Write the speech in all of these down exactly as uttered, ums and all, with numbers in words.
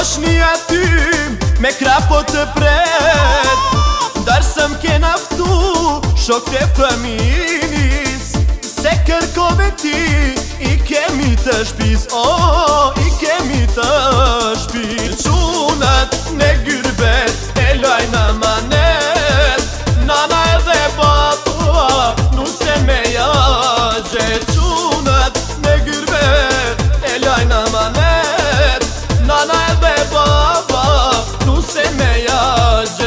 Moshnia tym me krapo të pret Darë më ke naftu shok të fëminis Se kërkove ti i kemi të shpis Oh, i kemi të shpis Qunat në gyrbet e lajna manet Nana edhe baba nuse me jagje Qunat në gyrbet e lajna manet Nana edhe baba nuse me jagje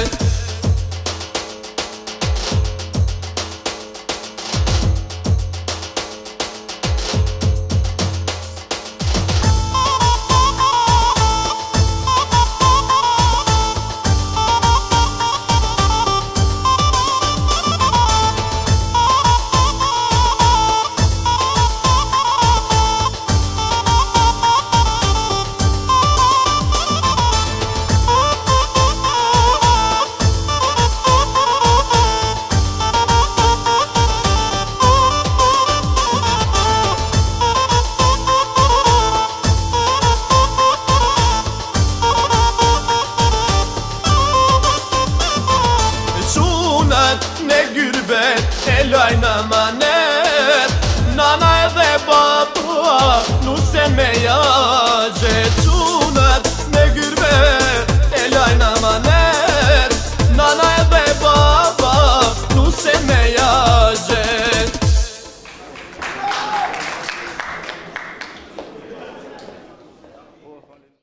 Në gyrbet e lajna manet Nana edhe baba nuse me ja